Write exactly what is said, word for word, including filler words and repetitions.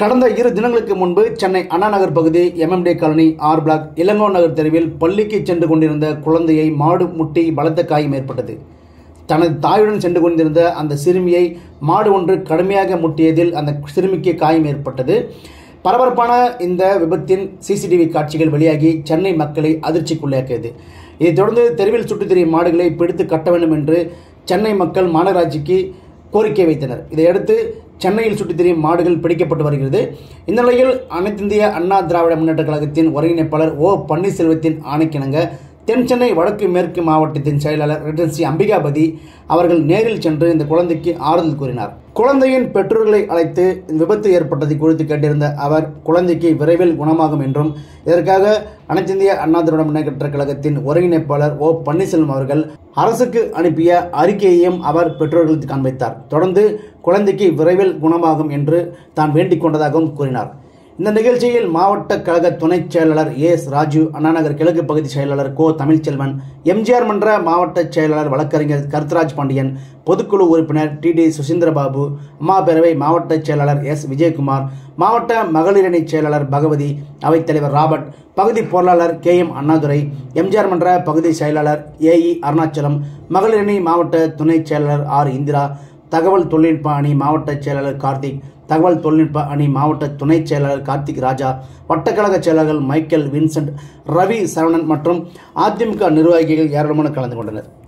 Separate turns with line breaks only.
கடந்த இரு தினங்களுக்கு முன்பு சென்னை அண்ணா நகர் பகுதி MMD colony R block Ilango Nagar தெருவில் பள்ளிக்கு சென்று கொண்டிருந்த குழந்தையை மாடு முட்டி பலத்த காயம் ஏற்பட்டது. தனது தாயுடன் சென்று கொண்டிருந்த அந்த சிறுமியை மாடு ஒன்று கடுமையாக முட்டியதில் அந்த சிறுமிக்கு காயம் ஏற்பட்டது. பரபரப்பான இந்த விபத்தின் சிசிடிவி காட்சிகள் வெளியாகி சென்னை மக்களை அதிர்ச்சிக்குள்ளாக்கியது. இதைத் தொடர்ந்து தெருவில் சுற்றித் திரியும் மாடுகளை பிடித்து கட்ட வேண்டும் என்று சென்னை மக்கள் மாநகராட்சிக்கு கோரிக்கை வைத்தனர். இதையடுத்து சென்னையில் சுற்றித் திரியும் மாடுகள் பிடிக்கப்பட்டு வருகிறது. இந்த நிலையில் அனைத்திந்திய அண்ணா திராவிட முன்னேற்ற கழகத்தின் ஒருங்கிணைப்பாளர் ஓ பன்னீர்செல்வத்தின் ஆணைக்கிணங்க தென் சென்னை வடக்கு மேற்கு மாவட்டத்தின் செயலாளர் ரெட்டன்சி அம்பிகாபதி அவர்கள் நேரில் சென்று இந்த குழந்தைக்கு ஆறுதல் கூறினார். குழந்தையின் பெற்றோர்களை அழைத்து விபத்து ஏற்பட்டதை குறித்து கேட்டிருந்த அவர் குழந்தைக்கு விரைவில் குணமாகும் என்றும் இதற்காக அனைத்திந்திய அண்ணா திராவிட முன்னேற்ற கழகத்தின் ஒருங்கிணைப்பாளர் ஓ பன்னீர்செல்வம் அவர்கள் அரசுக்கு அனுப்பிய அறிக்கையையும் அவர் பெற்றோர்களுக்கு காண்பித்தார். தொடர்ந்து குழந்தைக்கு விரைவில் குணமாகும் என்று தான் வேண்டிக் கொண்டதாகவும் கூறினார். இந்த நிகழ்ச்சியில் மாவட்ட கழக துணைச் செயலாளர் எஸ் ராஜு, அண்ணாநகர் கிழக்கு பகுதி செயலாளர் கோ தமிழ்ச்செல்வன், எம்ஜிஆர் மன்ற மாவட்ட செயலாளர் வழக்கறிஞர் கருத்தராஜ் பாண்டியன், பொதுக்குழு உறுப்பினர் டி டி சுசீந்திரபாபு, அம்மா பேரவை மாவட்ட செயலாளர் எஸ் விஜயகுமார், மாவட்ட மகளிரணி செயலாளர் பகவதி, அவைத்தலைவர் ராபர்ட், பகுதி பொருளாளர் கே எம் அண்ணாதுரை, எம்ஜிஆர் மன்ற பகுதி செயலாளர் ஏ இ அருணாச்சலம், மகளிரணி மாவட்ட துணை செயலாளர் ஆர் இந்திரா, தகவல் தொழில்நுட்ப அணி மாவட்ட செயலாளர் கார்த்திக், தகவல் தொழில்நுட்ப அணி மாவட்ட துணை செயலாளர் கார்த்திக் ராஜா, வட்டக்கழக செயலாளர்கள் மைக்கேல், வின்சென்ட், ரவி, சரவணன் மற்றும் அதிமுக நிர்வாகிகள் ஏராளமான கலந்து கொண்டனர்.